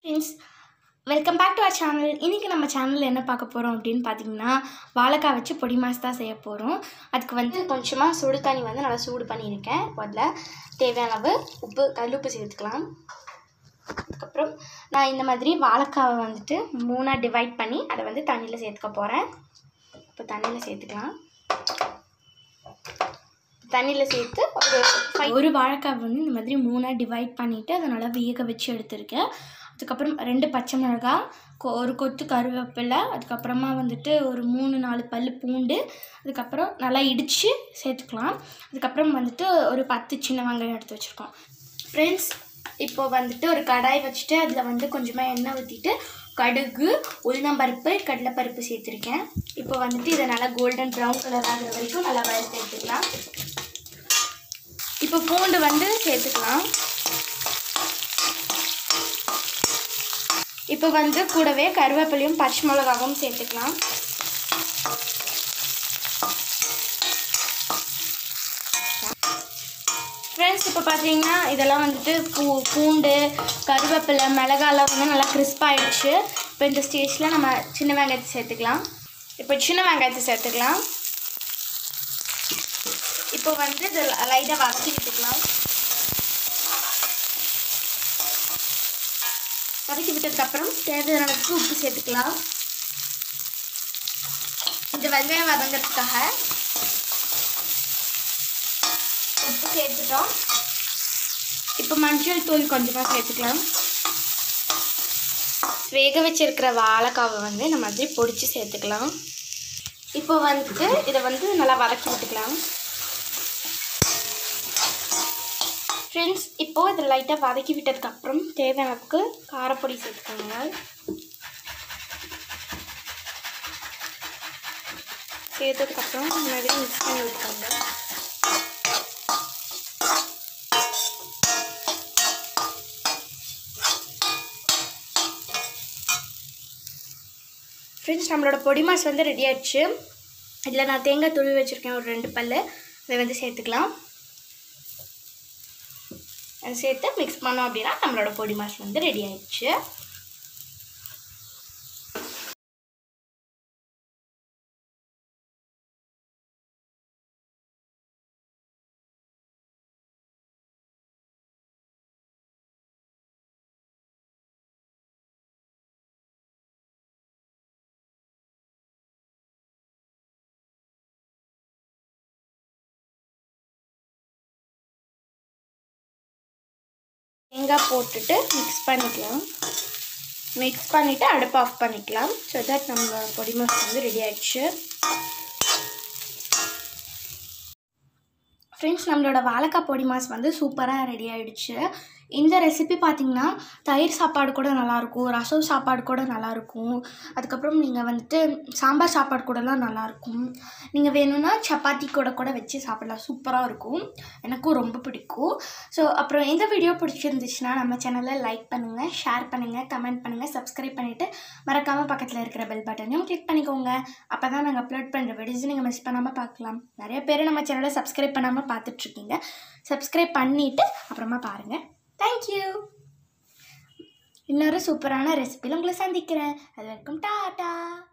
Friends, welcome back to our channel. இன்னைக்கு நம்ம சேனல்ல என்ன பார்க்க போறோம் அப்படினு பாத்தீங்கன்னா வாழைக்காய் வச்சு பொடி மாஸ் தான் செய்ய போறோம். அதுக்கு வந்து கொஞ்சமா சுடு தண்ணி வந்து நல்லா சூடு பண்ணியிருக்கேன். முதல்ல தேவையான அளவு உப்பு கல்லுப்பு சேர்த்துக்கலாம். அதுக்கு அப்புறம் நான் இந்த மாதிரி வாழைக்காவை வந்துட்டு மூணா டிவைட் பண்ணி அதை வந்து தண்ணியில சேர்த்துக்க போறேன். இப்போ தண்ணியில சேர்த்துக்கலாம். தண்ணியில சேர்த்து ஒரு வாழைக்காய் வந்து இந்த மாதிரி மூணா டிவைட் பண்ணிட்டு அதை நல்லா வேக வச்சு எடுத்துருக்கேன். அதுக்கப்புறம் 2 பச்சை மிளகாய், ஒரு கொத்து கருவேப்பிலை, அதுக்கப்புறமா வந்துட்டு ஒரு 3-4 பல் பூண்டு, அதுக்கப்புறம் நல்லா இடித்து சேர்த்துக்கலாம். அதுக்கப்புறம் வந்துட்டு ஒரு 10 சின்ன வெங்காயம் எடுத்து வச்சுருக்கோம். ஃப்ரெண்ட்ஸ், இப்போ வந்துட்டு ஒரு கடாய் வச்சுட்டு அதில் வந்து கொஞ்சமாக எண்ணெய் ஊற்றிட்டு கடுகு, உளுந்தம்பருப்பு, கடலைப்பருப்பு சேர்த்துருக்கேன். இப்போ வந்துட்டு இதை நல்லா கோல்டன் ப்ரௌன் கலர் ஆகிற வரைக்கும் நல்லா வறுத்து எடுத்துக்கலாம். இப்போ பூண்டு வந்து சேர்த்துக்கலாம். இப்போ வந்து கூடவே கருவேப்பிலையும் பச்சை மிளகாவும் சேர்த்துக்கலாம். ஃப்ரெண்ட்ஸ், இப்போ பார்த்தீங்கன்னா இதெல்லாம் வந்துட்டு பூண்டு, கருவேப்பிலை, மிளகாலாம் வந்து நல்லா கிறிஸ்பாகிடுச்சு. இப்போ இந்த ஸ்டேஜில் நம்ம சின்ன வெங்காயத்தை சேர்த்துக்கலாம். இப்போ வந்து இது லைட்டாக வதக்கி விட்டுக்கலாம். வதக்கி விட்டதுக்கப்புறம் தேவையான அளவுக்கு உப்பு சேர்த்துக்கலாம். இந்த வெங்காயம் வதங்கிறதுக்காக உப்பு சேர்த்துட்டோம். இப்போ மஞ்சள் தூள் கொஞ்சமாக சேர்த்துக்கலாம். வேக வச்சிருக்கிற வாழைக்காவை வந்து இந்த மாதிரி பொடிச்சு சேர்த்துக்கலாம். இப்போ வந்துட்டு இதை வந்து நல்லா வதக்கி விட்டுக்கலாம். ஃப்ரெண்ட்ஸ், இப்போது இதை லைட்டாக வதக்கி விட்டதுக்கப்புறம் தேவையான அளவுக்கு காரப்பொடி சேர்த்துக்கோங்க. சேர்த்ததுக்கப்புறம் இந்த மாதிரி மிக்ஸ் பண்ணி விட்டுக்கோங்க. ஃப்ரெண்ட்ஸ், நம்மளோட பொடி மாஸ் வந்து ரெடி ஆகிடுச்சு. இதில் நான் தேங்காய் துருவி வச்சுருக்கேன், ஒரு 2 பல். அதை வந்து சேர்த்துக்கலாம். அதை சேர்த்து மிக்ஸ் பண்ணோம் அப்படின்னா நம்மளோட பொடி மாஸ் வந்து ரெடி ஆயிடுச்சு. தேங்காய் போட்டுட்டு மிக்ஸ் பண்ணிக்கலாம். மிக்ஸ் பண்ணிவிட்டு அடுப்பு ஆஃப் பண்ணிக்கலாம். ஸோ தட் நம்ம பொடி மாஸ் வந்து ரெடி ஆகிடுச்சு. ஃப்ரெண்ட்ஸ், நம்மளோட வாழைக்காய் பொடி மாஸ் வந்து சூப்பராக ரெடி ஆகிடுச்சு. இந்த ரெசிபி பார்த்திங்கன்னா தயிர் சாப்பாடு கூட நல்லாயிருக்கும், ரசம் சாப்பாடு கூட நல்லாயிருக்கும், அதுக்கப்புறம் நீங்கள் வந்துட்டு சாம்பார் சாப்பாடு கூடலாம் நல்லாயிருக்கும். நீங்கள் வேணும்னா சப்பாத்தி கூட வச்சு சாப்பிடலாம். சூப்பராக இருக்கும். எனக்கும் ரொம்ப பிடிக்கும். ஸோ அப்புறம் இந்த வீடியோ பிடிச்சிருந்துச்சுன்னா நம்ம சேனலை லைக் பண்ணுங்கள், ஷேர் பண்ணுங்கள், கமெண்ட் பண்ணுங்கள், சப்ஸ்கிரைப் பண்ணிவிட்டு மறக்காமல் பக்கத்தில் இருக்கிற பெல் பட்டனையும் கிளிக் பண்ணிக்கோங்க. அப்போ தான் நாங்கள் அப்லோட் பண்ணுற வீடியோஸ் நீங்கள் மிஸ் பண்ணாமல் பார்க்கலாம். நிறைய பேர் நம்ம சேனலை சப்ஸ்கிரைப் பண்ணாமல் பார்த்துட்ருக்கீங்க. சப்ஸ்கிரைப் பண்ணிவிட்டு அப்புறமா பாருங்கள். தேங்க்யூ. இன்னொரு சூப்பரான ரெசிபியில் உங்களை சந்திக்கிறேன். அது வரைக்கும் டாடா.